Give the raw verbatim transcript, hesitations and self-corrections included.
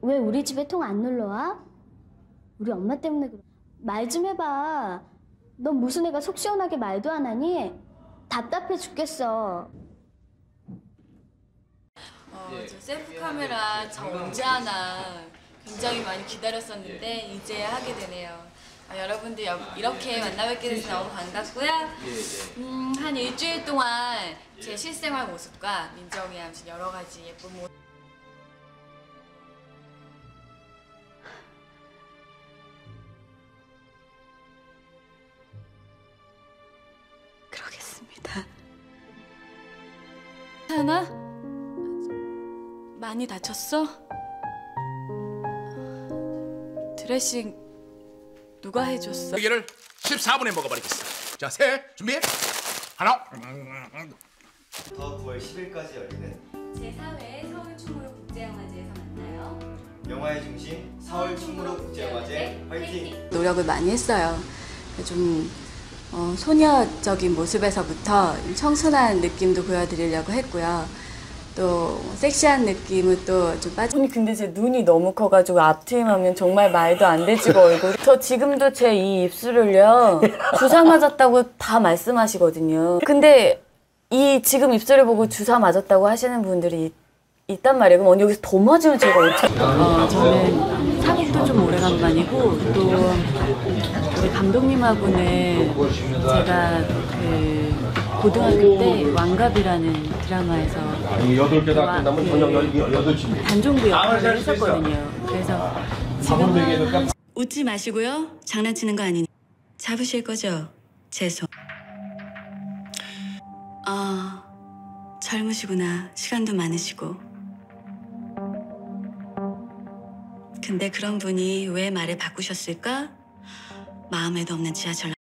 왜 우리 집에 통 안 놀러 와? 우리 엄마 때문에 그래. 말 좀 해봐. 넌 무슨 애가 속 시원하게 말도 안 하니? 답답해 죽겠어. 어, 저 셀프 카메라 저 언제 하나 굉장히 많이 기다렸었는데 이제 하게 되네요. 아, 여러분들 여, 이렇게 만나 뵙게 돼서 너무 반갑고요. 음, 한 일주일 동안 제 실생활 모습과 민정이 아무튼 여러 가지 예쁜 모습 그러겠습니다. 하나? 많이 다쳤어? 드레싱 누가 해줬어? 이거를 십사 분에 먹어버리겠어. 자, 세 준비. 하나. 부터 구월 십일까지 열리는 제사 회 서울 충무로 국제영화제에서 만나요. 영화의 중심 서울 충무로 국제영화제 화이팅! 노력을 많이 했어요. 좀 어, 소녀적인 모습에서부터 청순한 느낌도 보여드리려고 했고요. 또 섹시한 느낌은 또 좀 빠져. 아니 근데 제 눈이 너무 커가지고 앞트임하면 정말 말도 안 되지고 얼굴. 저 지금도 제 이 입술을요 주사 맞았다고 다 말씀하시거든요. 근데 이 지금 입술을 보고 주사 맞았다고 하시는 분들이 있단 말이에요. 그럼 언니 여기서 더 맞으면 제가 어떻게? 어, 저는 사극도 좀 오래간만이고 또 우리 감독님하고는 제가 그 고등학교 때 왕갑이라는 드라마에서 여덟 개 다 끝나면 저녁 여덟 시. 단종부 역할을 했었거든요. 그래서 지금은 웃지 마시고요. 장난치는 거 아니니 잡으실 거죠? 제 손. 아, 젊으시구나. 시간도 많으시고. 근데 그런 분이 왜 말을 바꾸셨을까? 마음에도 없는 지하철